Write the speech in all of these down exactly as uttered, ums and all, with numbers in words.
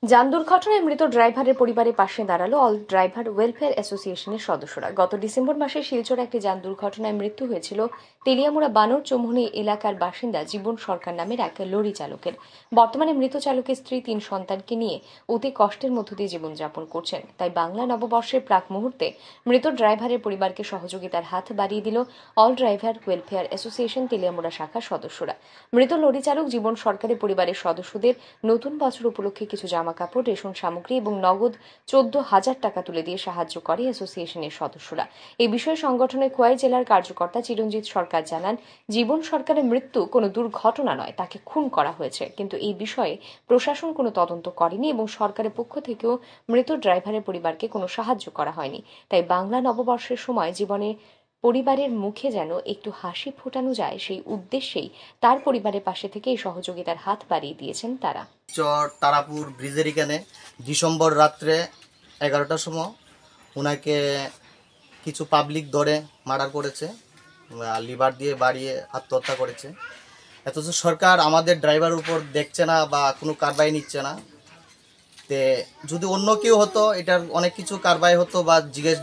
যান দুর্ঘটনায় মৃত ড্রাইভারের পরিবারের পাশে দাঁড়ালো অল ড্রাইভার ওয়েলফেয়ার অ্যাসোসিয়েশনের সদস্যরা। গত ডিসেম্বর মাসে শিলচরে একটি যান দুর্ঘটনায় মৃত্যু হয়েছিল তেলিয়ামুড়া বানর চৌমুহনী এলাকার বাসিন্দা জীবন সরকার নামের এক লরি চালকের। বর্তমানে মৃত চালকের স্ত্রী তিন সন্তানকে নিয়ে অতি কষ্টের মধ্য দিয়ে জীবনযাপন করছেন। তাই বাংলা নববর্ষের প্রাক মুহূর্তে মৃত ড্রাইভারের পরিবারকে সহযোগিতার হাত বাড়িয়ে দিল all driver welfare association Teliamura শাখার সদস্যরা। মৃত লরি চালক জীবন সরকারের পরিবারের সদস্যদের নতুন বছর উপলক্ষে কিছু জামা কাপড়, রেশন সামগ্রী এবং নগদ চোদ্দ হাজার টাকা তুলে দিয়ে সাহায্য করে অ্যাসোসিয়েশনের সদস্যরা। এই বিষয়ে সংগঠনের খোয়াই জেলার কার্যকর্তা চিরঞ্জিত সরকার জানান, জীবন সরকারের মৃত্যু কোনো দুর্ঘটনা নয়, তাকে খুন করা হয়েছে। কিন্তু এই বিষয়ে প্রশাসন কোনো তদন্ত করেনি এবং সরকারের পক্ষ থেকেও মৃত ড্রাইভারের পরিবারকে কোনো সাহায্য করা হয়নি। তাই বাংলা নববর্ষের সময় জীবনে পরিবারের মুখে যেন একটু হাসি ফোটানো যায়, সেই উদ্দেশ্যেই তার পরিবারের পাশে থেকে এই সহযোগিতার হাত বাড়িয়ে দিয়েছেন তারা। চর তারাপুর ব্রিজের এখানে ডিসেম্বর রাত্রে এগারোটার সময় ওনাকে কিছু পাবলিক ধরে মার্ডার করেছে, লিভার দিয়ে বাড়িয়ে আত্মহত্যা করেছে। অথচ সরকার আমাদের ড্রাইভার উপর দেখছে না বা কোনো কারবাই নিচ্ছে না। তে যদি অন্য কেউ হতো এটার অনেক কিছু কারবাই হতো বা জিজ্ঞেস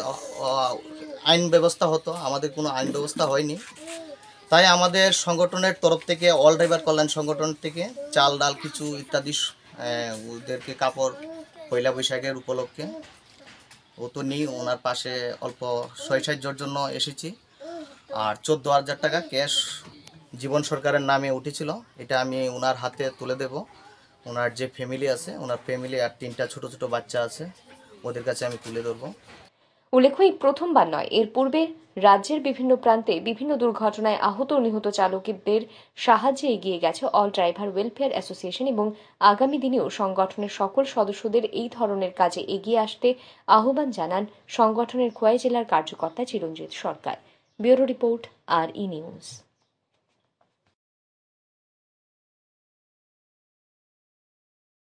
আইন ব্যবস্থা হতো, আমাদের কোনো আইন ব্যবস্থা হয়নি। তাই আমাদের সংগঠনের তরফ থেকে অল ড্রাইভার কল্যাণ সংগঠন থেকে চাল ডাল কিছু ইত্যাদি ওদেরকে কাপড় পয়লা বৈশাখের উপলক্ষে ও তো নেই, ওনার পাশে অল্প ছয় সাহায্যের জন্য এসেছি। আর চোদ্দ হাজার টাকা ক্যাশ জীবন সরকারের নামে উঠেছিল, এটা আমি ওনার হাতে তুলে দেব। ওনার যে ফ্যামিলি আছে, ওনার ফ্যামিলি আর তিনটা ছোট ছোট বাচ্চা আছে, ওদের কাছে আমি তুলে ধরবো। উল্লেখ্য, এই প্রথমবার নয়, এর পূর্বে রাজ্যের বিভিন্ন প্রান্তে বিভিন্ন দুর্ঘটনায় আহত ও নিহত চালকদের সাহায্যে এগিয়ে গেছে অল ড্রাইভার ওয়েলফেয়ার অ্যাসোসিয়েশন এবং আগামী দিনেও সংগঠনের সকল সদস্যদের এই ধরনের কাজে এগিয়ে আসতে আহ্বান জানান সংগঠনের খোয়াই জেলার কার্যকর্তা Chiranjit Sarkar. Bureau report, R E news.